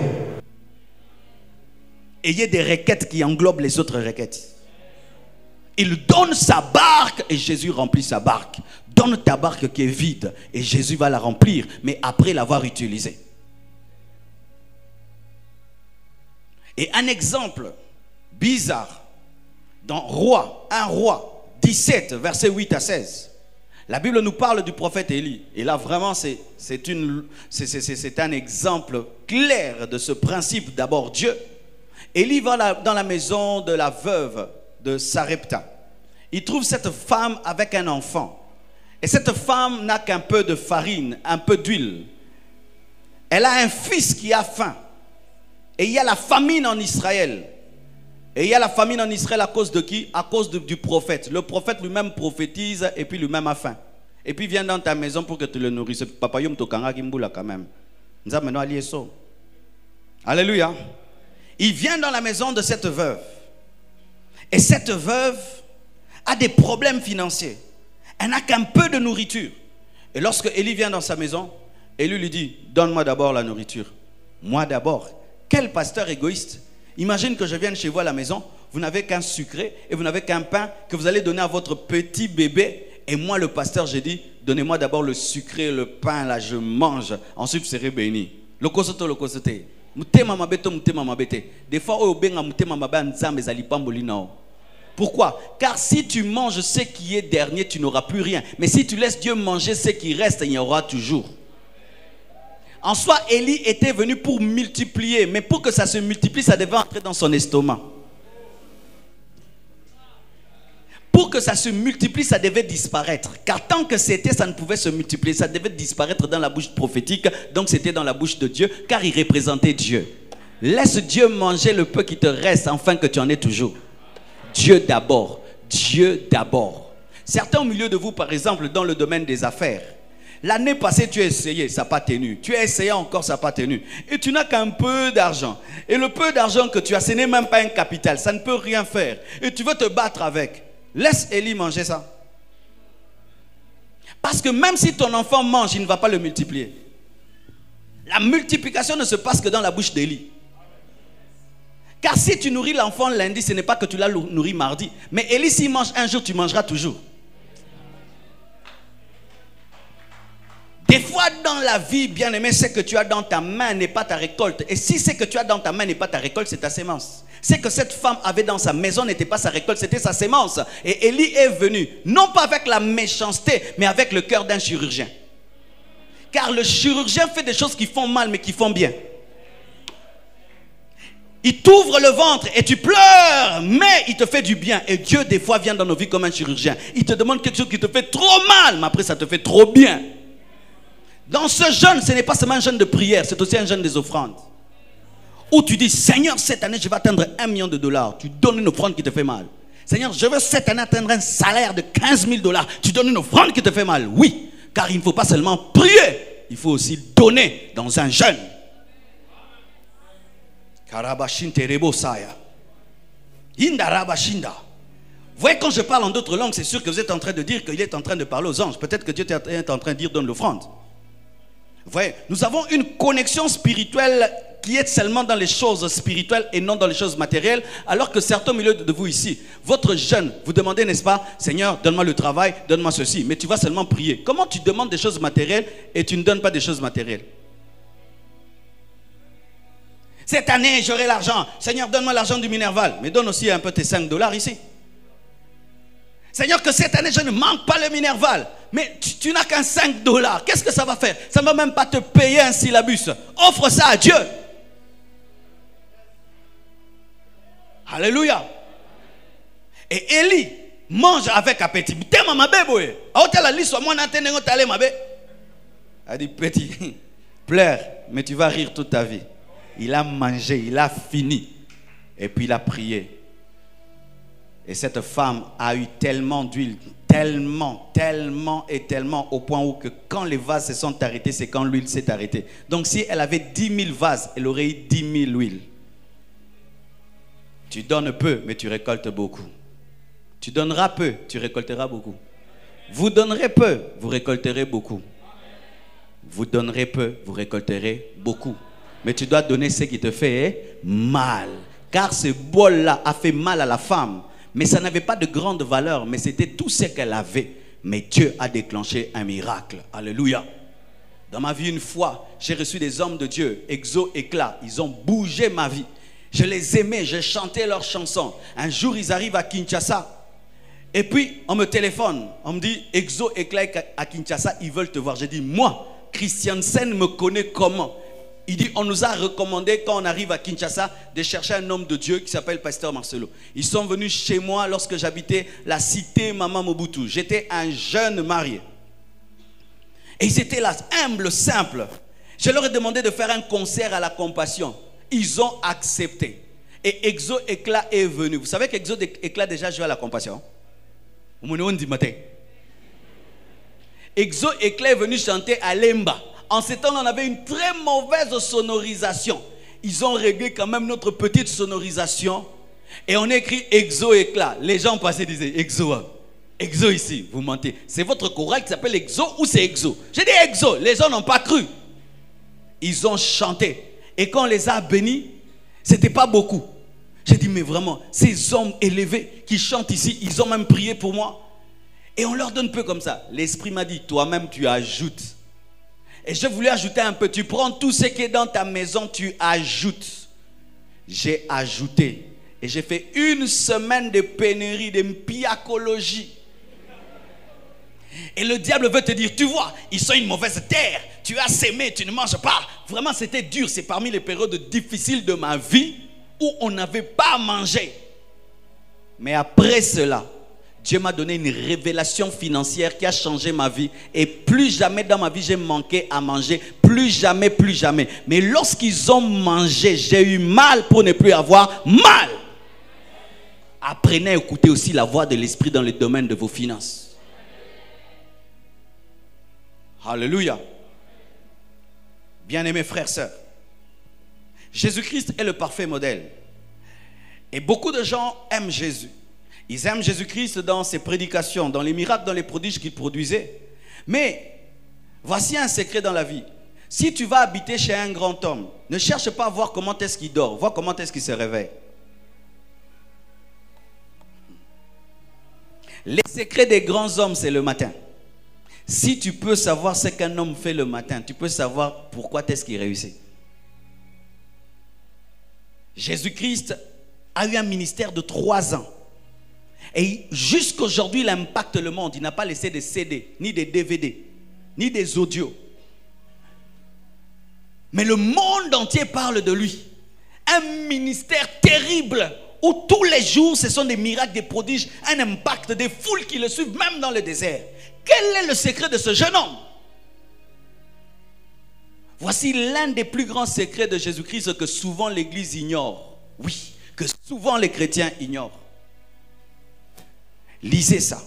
Ayez des requêtes qui englobent les autres requêtes. Il donne sa barque et Jésus remplit sa barque. Donne ta barque qui est vide et Jésus va la remplir, mais après l'avoir utilisée. Et un exemple bizarre, dans un roi 17, versets 8 à 16. La Bible nous parle du prophète Élie. Et là, vraiment, c'est un exemple clair de ce principe. D'abord, Dieu. Élie va dans la maison de la veuve de Sarepta. Il trouve cette femme avec un enfant. Et cette femme n'a qu'un peu de farine, un peu d'huile. Elle a un fils qui a faim. Et il y a la famine en Israël. Et il y a la famine en Israël à cause de qui? À cause du prophète. Le prophète lui-même prophétise et puis lui-même a faim. Et puis vient dans ta maison pour que tu le nourrisses. Papa yom tokanga kimbula quand même. Alléluia. Il vient dans la maison de cette veuve. Et cette veuve a des problèmes financiers. Elle n'a qu'un peu de nourriture. Et lorsque Élie vient dans sa maison, Élie lui dit, donne-moi d'abord la nourriture. Moi d'abord. Quel pasteur égoïste. Imagine que je vienne chez vous à la maison, vous n'avez qu'un sucré et vous n'avez qu'un pain que vous allez donner à votre petit bébé. Et moi le pasteur, j'ai dit, donnez-moi d'abord le sucré, le pain, là je mange. Ensuite vous serez béni. Le kosoto. Des fois, au benga mutema mabe nzambe zali pamboli nao. Pourquoi? Car si tu manges ce qui est dernier, tu n'auras plus rien. Mais si tu laisses Dieu manger ce qui reste, il y aura toujours. En soi, Élie était venu pour multiplier. Mais pour que ça se multiplie, ça devait entrer dans son estomac. Pour que ça se multiplie, ça devait disparaître. Car tant que c'était, ça ne pouvait se multiplier. Ça devait disparaître dans la bouche prophétique. Donc c'était dans la bouche de Dieu, car il représentait Dieu. Laisse Dieu manger le peu qui te reste, afin que tu en aies toujours. Dieu d'abord. Dieu d'abord. Certains au milieu de vous, par exemple, dans le domaine des affaires, l'année passée, tu as essayé, ça n'a pas tenu. Tu as essayé encore, ça n'a pas tenu. Et tu n'as qu'un peu d'argent. Et le peu d'argent que tu as, ce n'est même pas un capital. Ça ne peut rien faire. Et tu veux te battre avec. Laisse Élie manger ça. Parce que même si ton enfant mange, il ne va pas le multiplier. La multiplication ne se passe que dans la bouche d'Élie. Car si tu nourris l'enfant lundi, ce n'est pas que tu l'as nourri mardi. Mais Élie, s'il mange un jour, tu mangeras toujours. Des fois dans la vie, bien aimé, ce que tu as dans ta main n'est pas ta récolte. Et si ce que tu as dans ta main n'est pas ta récolte, c'est ta sémence. Ce que cette femme avait dans sa maison n'était pas sa récolte, c'était sa sémence. Et Élie est venu, non pas avec la méchanceté, mais avec le cœur d'un chirurgien. Car le chirurgien fait des choses qui font mal, mais qui font bien. Il t'ouvre le ventre et tu pleures, mais il te fait du bien. Et Dieu, des fois, vient dans nos vies comme un chirurgien. Il te demande quelque chose qui te fait trop mal, mais après, ça te fait trop bien. Dans ce jeûne, ce n'est pas seulement un jeûne de prière, c'est aussi un jeûne des offrandes. Où tu dis, Seigneur, cette année, je vais atteindre $1 million. Tu donnes une offrande qui te fait mal. Seigneur, je veux cette année atteindre un salaire de $15 000. Tu donnes une offrande qui te fait mal. Oui, car il ne faut pas seulement prier, il faut aussi donner dans un jeûne. Vous voyez, quand je parle en d'autres langues, c'est sûr que vous êtes en train de dire qu'il est en train de parler aux anges. Peut-être que Dieu est en train de dire donne l'offrande. Vous voyez, nous avons une connexion spirituelle qui est seulement dans les choses spirituelles et non dans les choses matérielles, alors que certains au milieu de vous ici, votre jeûne, vous demandez, n'est-ce pas, Seigneur, donne-moi le travail, donne-moi ceci, mais tu vas seulement prier. Comment tu demandes des choses matérielles et tu ne donnes pas des choses matérielles? Cette année, j'aurai l'argent. Seigneur, donne-moi l'argent du Minerval, mais donne aussi un peu tes $5 ici. Seigneur, que cette année, je ne manque pas le Minerval. Mais tu n'as qu'un $5. Qu'est-ce que ça va faire? Ça ne va même pas te payer un syllabus. Offre ça à Dieu. Alléluia. Et Élie mange avec appétit. Elle dit, petit, pleure, mais tu vas rire toute ta vie. Il a mangé, il a fini. Et puis il a prié. Et cette femme a eu tellement d'huile, tellement, au point où que quand les vases se sont arrêtés, c'est quand l'huile s'est arrêtée. Donc si elle avait 10 000 vases, elle aurait eu 10 000 huiles. Tu donnes peu, mais tu récoltes beaucoup. Tu donneras peu, tu récolteras beaucoup. Vous donnerez peu, vous récolterez beaucoup. Vous donnerez peu, vous récolterez beaucoup. Mais tu dois donner ce qui te fait mal. Car ce bol-là a fait mal à la femme. Mais ça n'avait pas de grande valeur, mais c'était tout ce qu'elle avait. Mais Dieu a déclenché un miracle. Alléluia. Dans ma vie, une fois, j'ai reçu des hommes de Dieu, Exo, Éclat. Ils ont bougé ma vie. Je les aimais, je chantais leurs chansons. Un jour, ils arrivent à Kinshasa. Et puis, on me téléphone. On me dit, Exo, Éclat à Kinshasa, ils veulent te voir. J'ai dit, moi, Christiansen me connaît comment? Il dit, on nous a recommandé quand on arrive à Kinshasa de chercher un homme de Dieu qui s'appelle Pasteur Marcelo. Ils sont venus chez moi lorsque j'habitais la cité Maman Mobutu. J'étais un jeune marié. Et ils étaient là, humbles, simples. Je leur ai demandé de faire un concert à la Compassion. Ils ont accepté. Et Exo Éclat est venu. Vous savez qu'Exo Éclat déjà joué à la Compassion? Exo Éclat est venu chanter à Lemba. En ce temps, on avait une très mauvaise sonorisation. Ils ont réglé quand même notre petite sonorisation. Et on a écrit Exo Éclat. Les gens passaient et disaient Exo. Exo ici, vous mentez. C'est votre chorale qui s'appelle Exo ou c'est Exo? J'ai dit Exo. Les gens n'ont pas cru. Ils ont chanté. Et quand on les a bénis, c'était pas beaucoup. J'ai dit mais vraiment, ces hommes élevés qui chantent ici, ils ont même prié pour moi. Et on leur donne peu comme ça. L'Esprit m'a dit, toi-même tu ajoutes. Et je voulais ajouter un peu. Tu prends tout ce qui est dans ta maison, tu ajoutes. J'ai ajouté. Et j'ai fait une semaine de pénurie, de mpiacologie. Et le diable veut te dire, tu vois, ils sont une mauvaise terre. Tu as sémé, tu ne manges pas. Vraiment, c'était dur. C'est parmi les périodes difficiles de ma vie où on n'avait pas à manger. Mais après cela, Dieu m'a donné une révélation financière qui a changé ma vie. Et plus jamais dans ma vie, j'ai manqué à manger. Plus jamais, plus jamais. Mais lorsqu'ils ont mangé, j'ai eu mal pour ne plus avoir mal. Apprenez à écouter aussi la voix de l'Esprit dans le domaine de vos finances. Alléluia. Bien-aimés frères, sœurs, Jésus-Christ est le parfait modèle. Et beaucoup de gens aiment Jésus. Ils aiment Jésus-Christ dans ses prédications, dans les miracles, dans les prodiges qu'il produisait. Mais voici un secret dans la vie. Si tu vas habiter chez un grand homme, ne cherche pas à voir comment est-ce qu'il dort, vois comment est-ce qu'il se réveille. Les secrets des grands hommes, c'est le matin. Si tu peux savoir ce qu'un homme fait le matin, tu peux savoir pourquoi est-ce qu'il réussit. Jésus-Christ a eu un ministère de 3 ans. Et jusqu'aujourd'hui, il impacte le monde. Il n'a pas laissé des CD, ni des DVD, ni des audios. Mais le monde entier parle de lui. Un ministère terrible où tous les jours, ce sont des miracles, des prodiges, un impact, des foules qui le suivent, même dans le désert. Quel est le secret de ce jeune homme? Voici l'un des plus grands secrets de Jésus-Christ que souvent l'Église ignore. Oui, que souvent les chrétiens ignorent. Lisez ça.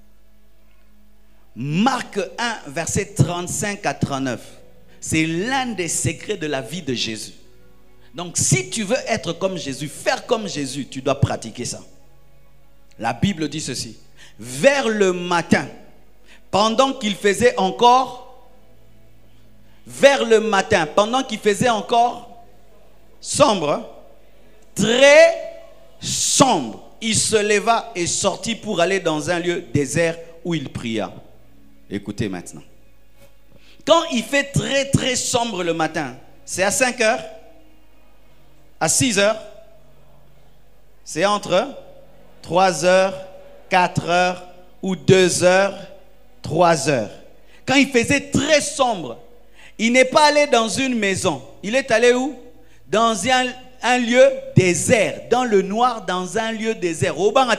Marc 1, verset 35 à 39. C'est l'un des secrets de la vie de Jésus. Donc si tu veux être comme Jésus, faire comme Jésus, tu dois pratiquer ça. La Bible dit ceci. Vers le matin, pendant qu'il faisait encore sombre, très sombre, il se leva et sortit pour aller dans un lieu désert où il pria. Écoutez maintenant. Quand il fait très très sombre le matin, c'est à 5 heures, à 6 heures, c'est entre 3 heures, 4 heures ou 2 heures, 3 heures. Quand il faisait très sombre, il n'est pas allé dans une maison. Il est allé où? Dans un lieu désert, dans le noir, dans un lieu désert.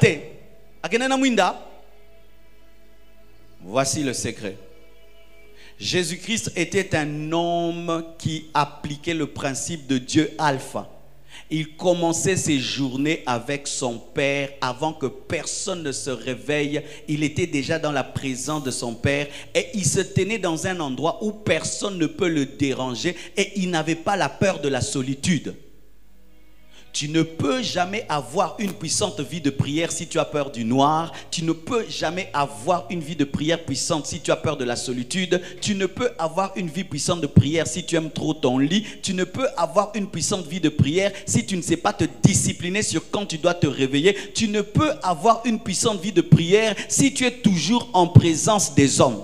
Voici le secret. Jésus-Christ était un homme qui appliquait le principe de Dieu Alpha. Il commençait ses journées avec son Père avant que personne ne se réveille. Il était déjà dans la présence de son Père et il se tenait dans un endroit où personne ne peut le déranger et il n'avait pas la peur de la solitude. Tu ne peux jamais avoir une puissante vie de prière si tu as peur du noir. Tu ne peux jamais avoir une vie de prière puissante si tu as peur de la solitude. Tu ne peux avoir une vie puissante de prière si tu aimes trop ton lit. Tu ne peux avoir une puissante vie de prière si tu ne sais pas te discipliner sur quand tu dois te réveiller. Tu ne peux avoir une puissante vie de prière si tu es toujours en présence des hommes.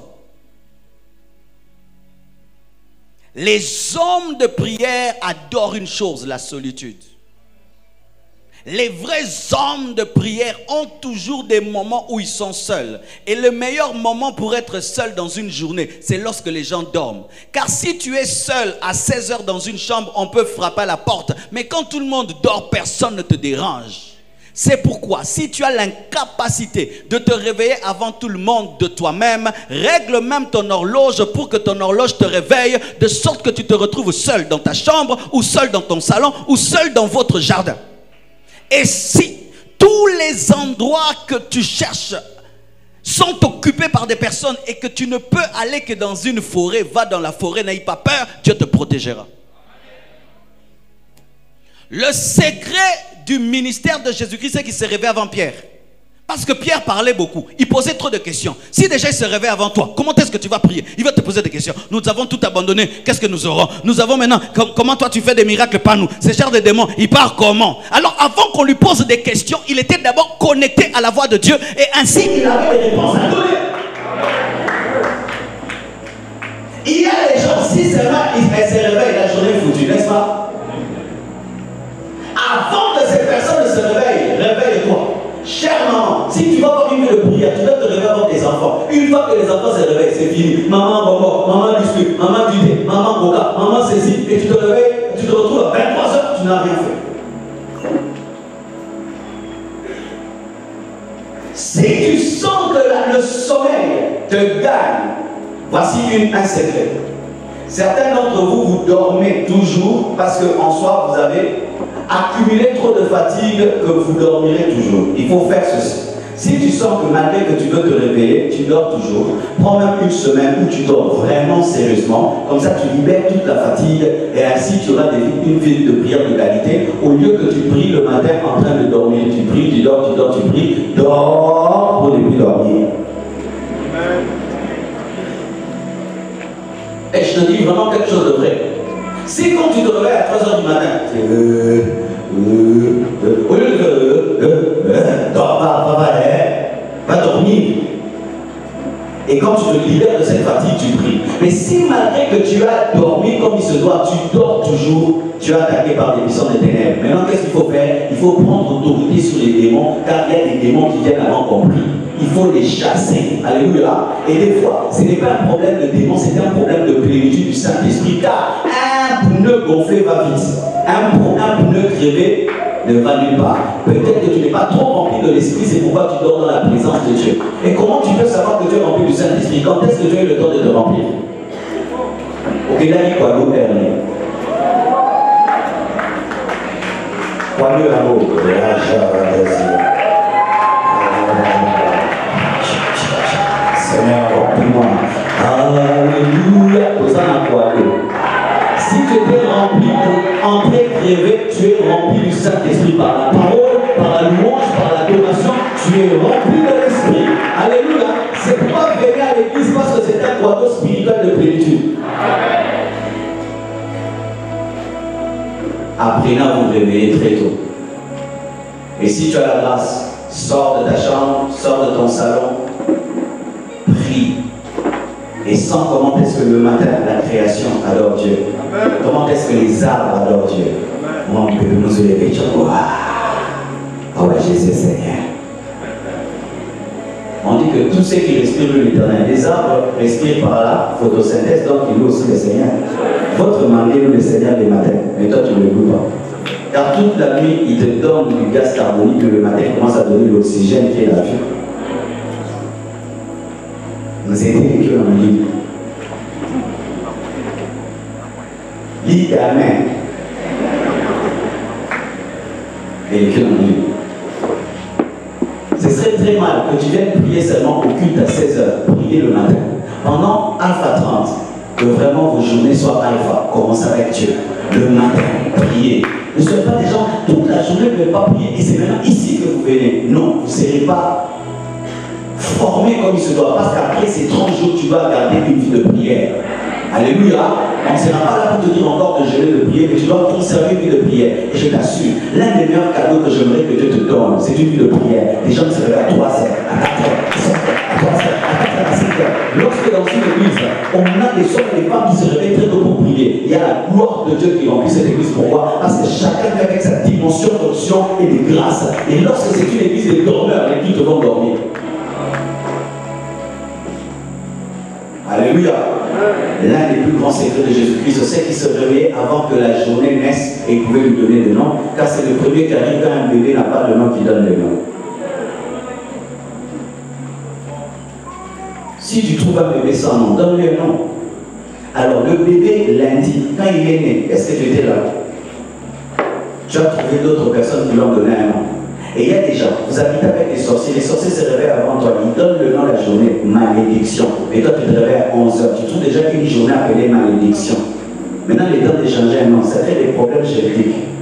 Les hommes de prière adorent une chose, la solitude. Les vrais hommes de prière ont toujours des moments où ils sont seuls. Et le meilleur moment pour être seul dans une journée, c'est lorsque les gens dorment. Car si tu es seul à 16 heures dans une chambre, on peut frapper à la porte. Mais quand tout le monde dort, personne ne te dérange. C'est pourquoi, si tu as l'incapacité de te réveiller avant tout le monde de toi-même, règle même ton horloge pour que ton horloge te réveille, de sorte que tu te retrouves seul dans ta chambre, ou seul dans ton salon, ou seul dans votre jardin. Et si tous les endroits que tu cherches sont occupés par des personnes et que tu ne peux aller que dans une forêt, va dans la forêt, n'aie pas peur, Dieu te protégera. Le secret du ministère de Jésus-Christ, c'est qu'il se réveille avant Pierre. Parce que Pierre parlait beaucoup. Il posait trop de questions. Si déjà il se réveille avant toi, comment est-ce que tu vas prier? Il va te poser des questions. Nous avons tout abandonné. Qu'est-ce que nous aurons? Nous avons maintenant, comment toi tu fais des miracles par nous? Ce genre de démons, il part comment? Alors avant qu'on lui pose des questions, il était d'abord connecté à la voix de Dieu. Et ainsi, il avait des réponses à donner. Il y a les gens, si seulement ils se réveillent, la journée est foutue, n'est-ce pas? Avant que ces personnes ne se réveillent, chère maman, si tu vas avoir une vie de prière, tu dois te réveiller avant tes enfants. Une fois que les enfants se réveillent, c'est fini. Maman bonbon, maman biscuit, maman du thé, maman coca, maman ceci, et tu te réveilles, tu te retrouves à 23h, tu n'as rien fait. Si tu sens que le sommeil te gagne, voici un secret. Certains d'entre vous, vous dormez toujours parce qu'en soi, vous avez accumulé trop de fatigue que vous dormirez toujours. Il faut faire ceci. Si tu sens que malgré que tu veux te réveiller, tu dors toujours, prends même une semaine où tu dors vraiment sérieusement, comme ça tu libères toute la fatigue et ainsi tu auras une vie de prière de qualité. Au lieu que tu pries le matin en train de dormir, tu pries, tu dors, tu dors, tu pries, dors pour ne plus dormir. Et je te dis vraiment quelque chose de vrai. Si quand tu te réveilles à 3h du matin, au lieu de va dormir. Et quand tu te libères de cette fatigue, tu pries. Mais si malgré que tu as dormi comme il se doit, tu dors toujours, tu es attaqué par des puissants des ténèbres. Maintenant, qu'est-ce qu'il faut faire? Il faut prendre autorité sur les démons, car il y a des démons qui viennent avant qu'on prie. Il faut les chasser. Alléluia. Et des fois, ce n'est pas un problème de démon, c'est un problème de plénitude du Saint-Esprit. Car un pneu gonflé va vite. Un pneu crevé ne va nulle part. Peut-être que tu n'es pas trop rempli de l'Esprit, c'est pourquoi tu dors dans la présence de Dieu. Et comment tu peux savoir que tu es rempli du Saint-Esprit? Quand est-ce que tu as eu le temps de te remplir? Ok, là, il y a quoi? L'eau est quoi le amour? Seigneur, remplis-moi. Alléluia. Si tu étais rempli pour entrer crevé, tu es rempli du Saint-Esprit par la parole, par la louange, par l'adoration, tu es rempli de l'Esprit. Alléluia. C'est pourquoi venir à l'église, parce que c'est un quadro spirituel de plénitude. Apprenez à vous réveiller très tôt. Et si tu as la grâce, sors de ta chambre, sors de ton salon, prie. Et sens comment est-ce que le matin, la création adore Dieu. Amen. Comment est-ce que les arbres adorent Dieu. Mon Dieu, nous lever, oh ouais, Jésus Seigneur. On dit que tous ceux qui respirent l'éternel, les arbres respirent par la photosynthèse, donc ils louent aussi le Seigneur. Votre manguier loue le Seigneur les matins, mais toi tu ne le loues pas. Car toute la nuit, il te donne du gaz carbonique, que le matin il commence à donner l'oxygène qui est la vie. Nous avons été écrits dans le livre. Lis ta main. Et écrit dans le livre. Ce serait très mal que tu viennes prier seulement au culte à 16h, prier le matin. Pendant Alpha 30, que vraiment vos journées soient Alpha. Commencez avec Dieu. Le matin, priez. Ne soyez pas des gens, toute la journée, vous ne pouvez pas prier et c'est maintenant ici que vous venez. Non, vous ne serez pas formé comme il se doit, parce qu'après ces 30 jours, tu vas garder une vie de prière. Alléluia. On ne sera pas là pour te dire encore de jeûner, de prier, mais tu dois conserver une vie de prière. Et je t'assure, l'un des meilleurs cadeaux que j'aimerais que Dieu te donne, c'est une vie de prière. Les gens se réveillent à 3h, à 4h, à 5h, à 3h, à 4h, à 5h. Lorsque dans une église, on a des hommes et des femmes qui se réveillent très tôt pour prier, il y a la gloire de Dieu qui remplit cette église. Pourquoi? Parce que chacun vient avec sa dimension d'option et de grâce. Et lorsque c'est une église de dormeurs, les cultes vont dormir. Alléluia. L'un des plus grands secrets de Jésus-Christ, c'est qu'il se réveillait avant que la journée naisse et il pouvait lui donner le nom, car c'est le premier qui arrive quand un bébé n'a pas de nom qui donne le nom. Si tu trouves un bébé sans nom, donne-lui un nom. Alors le bébé lundi, quand il est né, est-ce que tu étais là? Tu as trouvé d'autres personnes qui lui ont donné un nom. Et il y a des gens, vous habitez avec les sorciers se réveillent avant toi, ils donnent le nom de la journée, malédiction. Et toi tu te réveilles à 11h, tu trouves déjà une journée appelée malédiction. Maintenant il est temps d'échanger un nom, ça fait des problèmes génétiques.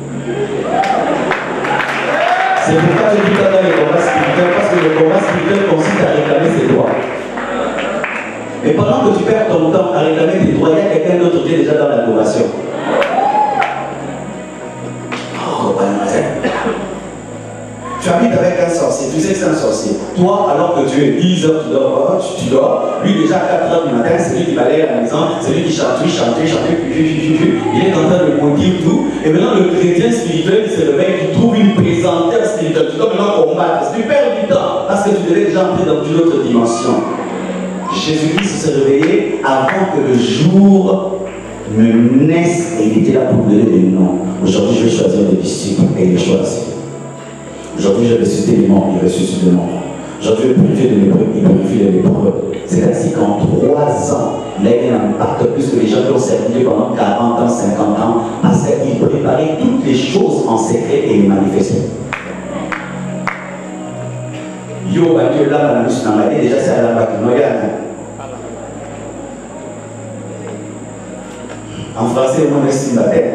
C'est pourquoi je dis pas dans les combats spirituels, parce que le combat spirituel consiste à réclamer ses droits. Mais pendant que tu perds ton temps à réclamer tes droits, il y a quelqu'un d'autre qui est déjà dans l'adoration. Tu as habites avec un sorcier, tu sais que c'est un sorcier. Toi, alors que tu es 10 heures, tu dors, lui déjà à 4 heures du matin, c'est lui qui balaye à la maison, c'est lui qui chante, il est en train de maudire tout. Et maintenant, le chrétien spirituel qui se réveille, qui trouve une présenteur spirituelle, tu dois maintenant combattre, tu perds du temps, parce que tu devais déjà entrer dans une autre dimension. Jésus-Christ s'est réveillé avant que le jour ne naisse et il était là pour donner des noms. Aujourd'hui, je vais choisir des disciples et les choisir. Aujourd'hui, je vais ressusciter les morts, il ressuscite les morts. Aujourd'hui, je vais purifier les lépreux, il purifie les lépreux. C'est ainsi qu'en 3 ans, il a eu un impact plus que les gens qui ont servi pendant 40 ans, 50 ans, parce qu'il préparait toutes les choses en secret et les manifestait. Yo, Dieu, là, déjà c'est à la Baguinoyane. En français, on estime la tête.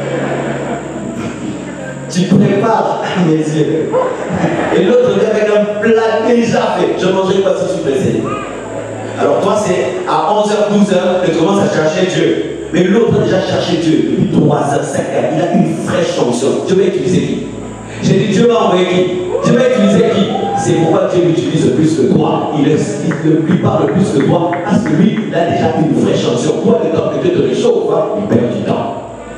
Tu prépares mes yeux. Et l'autre avec un plat déjà fait. Je ne mangerai pas si je suis pressé. Alors toi, c'est à 11h, 12h que tu commences à chercher Dieu. Mais l'autre a déjà cherché Dieu depuis 3h, 5h. Il a une fraîche fonction. Dieu va utiliser qui? J'ai dit, Dieu va envoyer qui? Dieu va utiliser qui? C'est pourquoi Dieu l'utilise plus que toi. Il lui parle plus que toi. Parce que lui, il a déjà une fraîche fonction. Toi, le temps que Dieu te réchauffe, il perd du temps.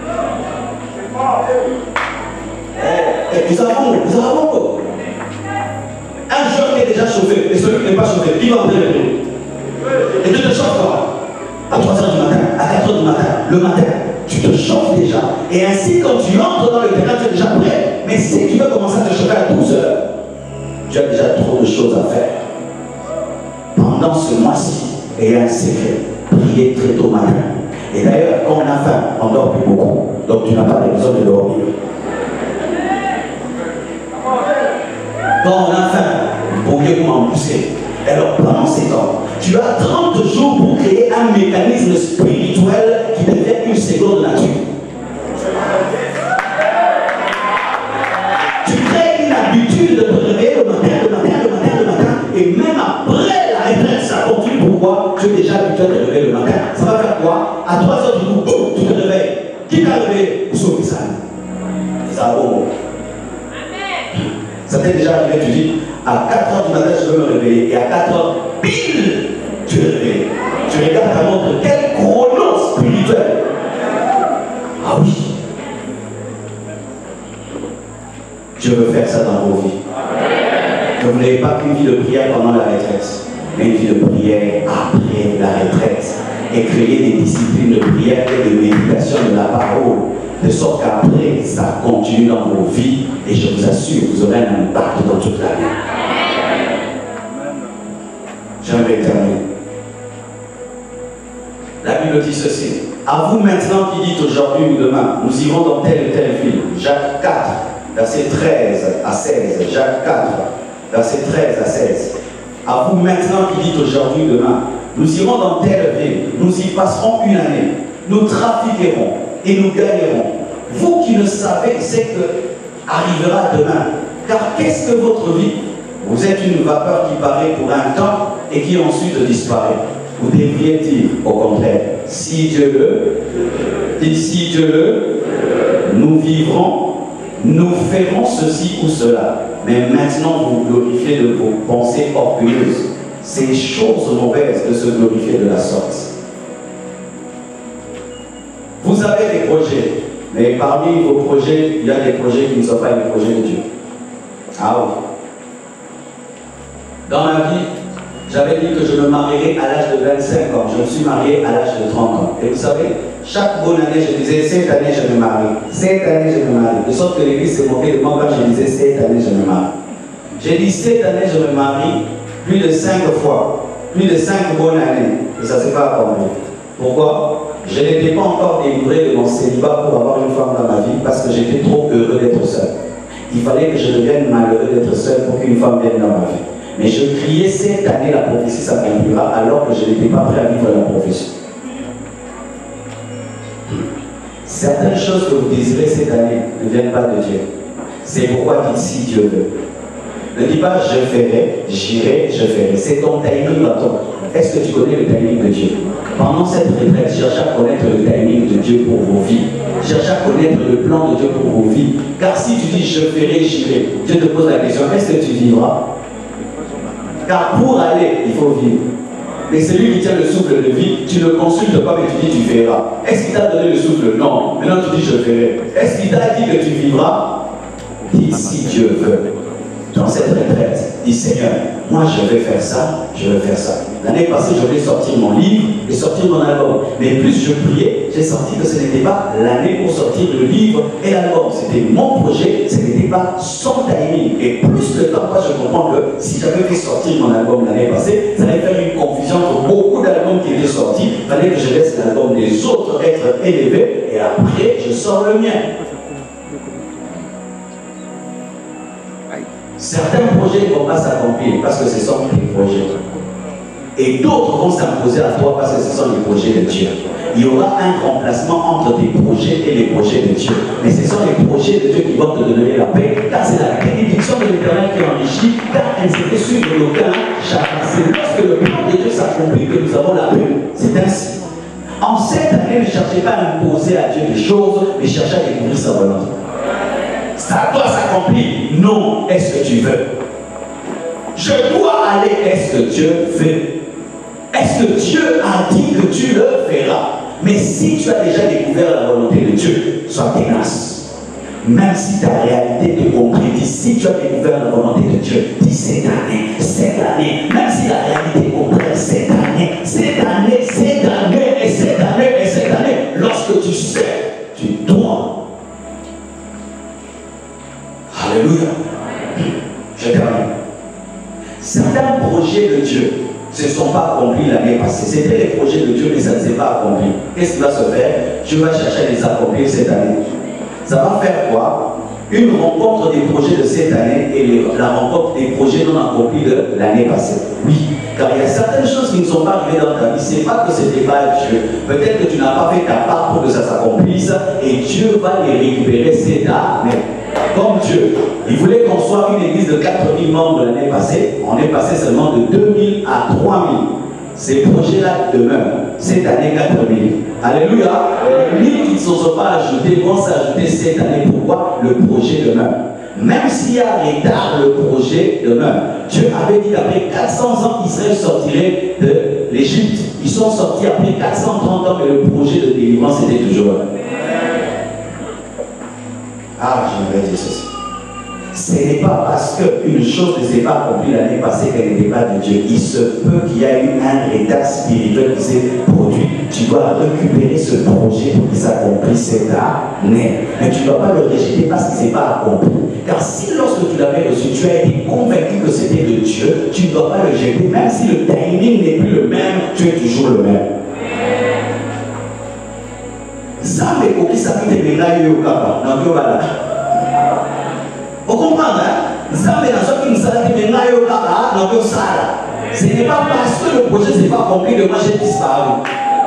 Nous avons un jeune qui est déjà chauffé et celui qui n'est pas chauffé, qui va entrer le jour. Et tu te chauffes à 3h du matin, à 4h du matin, le matin, tu te chauffes déjà. Et ainsi, quand tu entres dans le terrain, tu es déjà prêt. Mais si tu veux commencer à te chauffer à 12h, tu as déjà trop de choses à faire. Pendant ce mois-ci, et un secret, priez très tôt matin. Et d'ailleurs, quand on a faim, on dort plus beaucoup. Donc tu n'as pas besoin de dormir. Quand on a faim, pour mieux m'en pousser. Alors pendant ces temps, tu as 30 jours pour créer un mécanisme spirituel qui devient une seconde nature. Tu crées une habitude de te réveiller le matin, et même après la retraite, ça continue. Pourquoi? Tu es déjà habitué à te réveiller le matin. Ça va faire quoi? À 3h du coup, tu te réveilles. Qui t'a réveillé? Pour ça. Ça va. Ça t'est déjà arrivé, tu dis, à 4h du matin, je veux me réveiller. Et à 4h, pile, tu es réveillé. Tu regardes ta montre, quel chrono spirituel. Ah oui. Dieu veut faire ça dans vos vies. Que vous n'avez pas qu'une vie de prière pendant la retraite, mais une vie de prière après la retraite. Et créer des disciplines de prière et de méditation de la parole. De sorte qu'après, ça continue dans vos vies. Et je vous assure, vous aurez un impact dans toute la vie. J'aimerais terminer. La Bible dit ceci. À vous maintenant qui dites aujourd'hui ou demain, nous irons dans telle et telle ville. Jacques 4, verset 13 à 16. Jacques 4, verset 13 à 16. À vous maintenant qui dites aujourd'hui ou demain, nous irons dans telle ville. Nous y passerons une année. Nous trafiquerons et nous gagnerons. Vous qui le savez, c'est que arrivera demain. Car qu'est-ce que votre vie? Vous êtes une vapeur qui paraît pour un temps et qui ensuite disparaît. Vous devriez dire au contraire, si Dieu le, et si Dieu le, nous vivrons, nous ferons ceci ou cela. Mais maintenant vous glorifiez de vos pensées orgueilleuses. C'est chose mauvaise de se glorifier de la sorte. Vous avez des projets, mais parmi vos projets, il y a des projets qui ne sont pas les projets de Dieu. Ah oui. Dans ma vie, j'avais dit que je me marierais à l'âge de 25 ans. Je me suis marié à l'âge de 30 ans. Et vous savez, chaque bonne année, je disais, cette année, je me marie. Cette année, je me marie. De sorte que l'église s'est moquée de moi quand je disais, cette année, je me marie. J'ai dit, cette année, je me marie plus de 5 fois. Plus de 5 bonnes années. Et ça ne s'est pas accompli. Pourquoi? Je n'étais pas encore délivré de mon célibat pour avoir une femme dans ma vie parce que j'étais trop heureux d'être seul. Il fallait que je devienne malheureux d'être seul pour qu'une femme vienne dans ma vie. Mais je criais cette année, la prophétie s'accomplira alors que je n'étais pas prêt à vivre la prophétie. Certaines choses que vous désirez cette année ne viennent pas de Dieu. C'est pourquoi dites si Dieu veut. Ne dis pas je ferai, j'irai, je ferai. C'est ton timing à toi. Est-ce que tu connais le timing de Dieu? Pendant cette retraite, cherchez à connaître le timing de Dieu pour vos vies. Cherchez à connaître le plan de Dieu pour vos vies. Car si tu dis je ferai, j'irai, Dieu te pose la question, est-ce que tu vivras? Car pour aller, il faut vivre. Mais celui qui tient le souffle de vie, tu ne consultes pas, mais tu dis tu feras. Est-ce qu'il t'a donné le souffle? Non. Maintenant tu dis je ferai. Est-ce qu'il t'a dit que tu vivras? Dis si Dieu veut. Dans cette retraite, dis Seigneur, moi je vais faire ça, je vais faire ça. L'année passée, je voulais sortir mon livre et sortir mon album. Mais plus je priais, j'ai senti que ce n'était pas l'année pour sortir le livre et l'album. C'était mon projet, ce n'était pas son timing. Et plus le temps passe, je comprends que si j'avais fait sortir mon album l'année passée, ça allait faire une confusion entre beaucoup d'albums qui étaient sortis. Il fallait que je laisse l'album des autres être élevé et après, je sors le mien. Certains projets ne vont pas s'accomplir parce que ce sont tes projets. Et d'autres vont s'imposer à toi parce que ce sont les projets de Dieu. Il y aura un remplacement entre tes projets et les projets de Dieu. Mais ce sont les projets de Dieu qui vont te donner la paix. Car c'est la bénédiction de l'Éternel qui enrichit, car elle se fait suivre l'aucun chacun. C'est lorsque le plan de Dieu s'accomplit que nous avons la paix. C'est ainsi. En cette année, ne cherchez pas à imposer à Dieu des choses, mais cherchez à découvrir sa volonté. Ça doit s'accomplir. Non, est-ce que tu veux? Je dois aller, est-ce que Dieu veut? Est-ce que Dieu a dit que tu le feras? Mais si tu as déjà découvert la volonté de Dieu, sois ténace. Même si ta réalité te concrétise, si tu as découvert la volonté de Dieu, dis cette année, même si la réalité est contraire, cette année, et cette année, lorsque tu sais, tu dois. Alléluia. Je termine. Certains projets de Dieu ne se sont pas accomplis l'année passée. C'était les projets de Dieu, mais ça ne s'est pas accompli. Qu'est-ce qui va se faire? Dieu va chercher à les accomplir cette année. Ça va faire quoi? Une rencontre des projets de cette année et la rencontre des projets non accomplis de l'année passée. Oui, car il y a certaines choses qui ne sont pas arrivées dans ta vie. Ce n'est pas que ce n'était pas Dieu. Peut-être que tu n'as pas fait ta part pour que ça s'accomplisse et Dieu va les récupérer cette année. Comme Dieu, il voulait qu'on soit une église de 4000 membres l'année passée. On est passé seulement de 2000 à 3000. Ces projets-là demeurent. Cette année, 4000. Alléluia. Les 1000 qui ne sont pas ajoutés vont s'ajouter cette année. Pourquoi? Le projet demeure. Même s'il y a retard, le projet demeure. Dieu avait dit qu'après 400 ans, Israël sortirait de l'Égypte. Ils sont sortis après 430 ans, mais le projet de délivrance était toujours là. Ah, j'aimerais dire ceci. Ce n'est pas parce qu'une chose ne s'est pas accomplie l'année passée qu'elle n'était pas de Dieu. Il se peut qu'il y ait eu un retard spirituel qui s'est produit. Tu dois récupérer ce projet pour qu'il s'accomplisse cette année. Mais tu ne dois pas le rejeter parce qu'il ne s'est pas accompli. Car si lorsque tu l'avais reçu, tu as été convaincu que c'était de Dieu, tu ne dois pas le jeter. Même si le timing n'est plus le même, tu es toujours le même. Zambe oki sakite menga yo kaka na ko bala. Vous comprenez, hein? Zambe na soki musala menga yo kaka na ko sala. Ce n'est pas parce que le projet n'est pas accompli que moi j'ai disparu.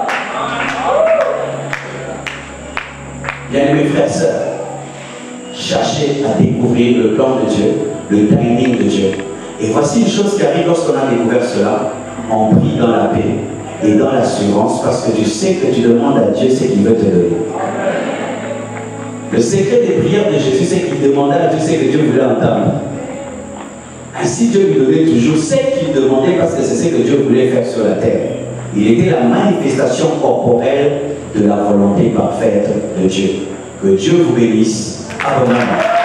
Bien aimés frères et sœurs, cherchez à découvrir le plan de Dieu, le timing de Dieu. Et voici une chose qui arrive lorsqu'on a découvert cela, on prie dans la paix et dans l'assurance parce que tu sais que tu demandes à Dieu ce qu'il veut te donner. Le secret des prières de Jésus, c'est qu'il demandait à Dieu ce que Dieu voulait entendre. Ainsi, Dieu lui donnait toujours ce qu'il demandait parce que c'est ce que Dieu voulait faire sur la terre. Il était la manifestation corporelle de la volonté parfaite de Dieu. Que Dieu vous bénisse abondamment.